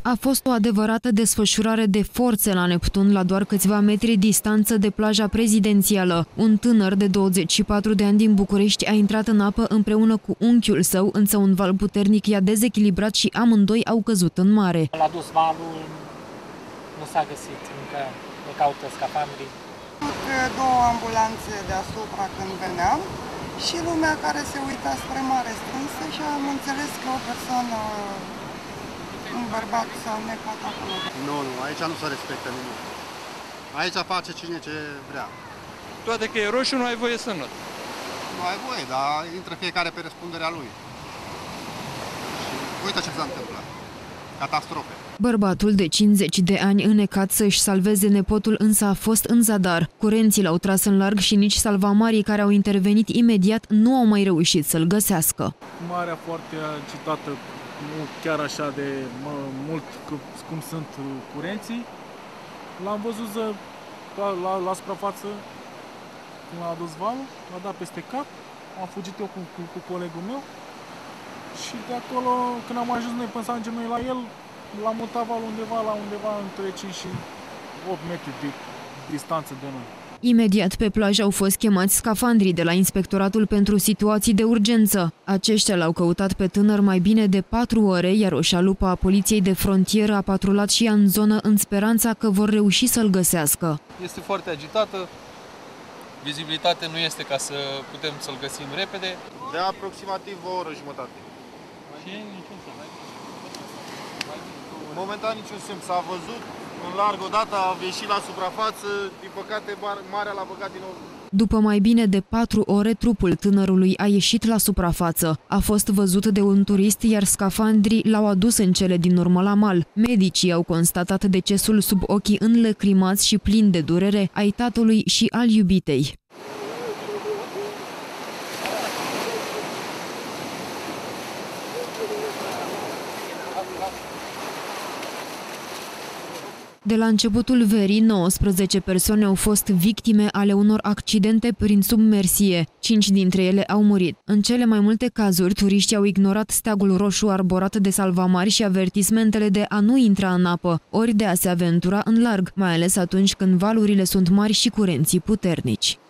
A fost o adevărată desfășurare de forțe la Neptun, la doar câțiva metri distanță de plaja prezidențială. Un tânăr de 24 de ani din București a intrat în apă împreună cu unchiul său, însă un val puternic i-a dezechilibrat și amândoi au căzut în mare. L-a dus valul, nu s-a găsit, încă ne caută scafandrii. Două ambulanțe deasupra când veneam și lumea care se uita spre mare strânsă și am înțeles că o persoană, un bărbat s-a necat acolo. Nu, aici nu se respectă nimic. Aici face cine ce vrea. Toate că e roșu, nu ai voie să not. Nu ai voie, dar intră fiecare pe răspunderea lui. Și uite ce s-a întâmplat. Catastrofe. Bărbatul de 50 de ani înnecat să-și salveze nepotul însă a fost în zadar. Curenții l-au tras în larg și nici salvamarii care au intervenit imediat nu au mai reușit să-l găsească. Marea foarte agitată, nu chiar așa de mult cum sunt curenții. L-am văzut la suprafață când l-a adus valul, l-a dat peste cap, am fugit eu cu colegul meu și de acolo, când am ajuns noi până să ajungem noi la el, l-am mutat valul undeva între 5 și 8 metri de distanță de noi. Imediat pe plajă au fost chemați scafandrii de la Inspectoratul pentru Situații de Urgență. Aceștia l-au căutat pe tânăr mai bine de 4 ore, iar o șalupă a Poliției de Frontieră a patrulat și ea în zonă în speranța că vor reuși să-l găsească. Este foarte agitată, vizibilitate nu este ca să putem să-l găsim repede. De aproximativ o oră jumătate. Și niciun semn. Momentan niciun semn. S-a văzut în larg odată, a ieșit la suprafață, din păcate marea l-a băgat din nou. După mai bine de 4 ore, trupul tânărului a ieșit la suprafață. A fost văzut de un turist, iar scafandrii l-au adus în cele din urmă la mal. Medicii au constatat decesul sub ochii înlăcrimați și plini de durere ai tatălui și al iubitei. De la începutul verii, 19 persoane au fost victime ale unor accidente prin submersie. 5 dintre ele au murit. În cele mai multe cazuri, turiștii au ignorat steagul roșu arborat de salvamari și avertismentele de a nu intra în apă, ori de a se aventura în larg, mai ales atunci când valurile sunt mari și curenții puternici.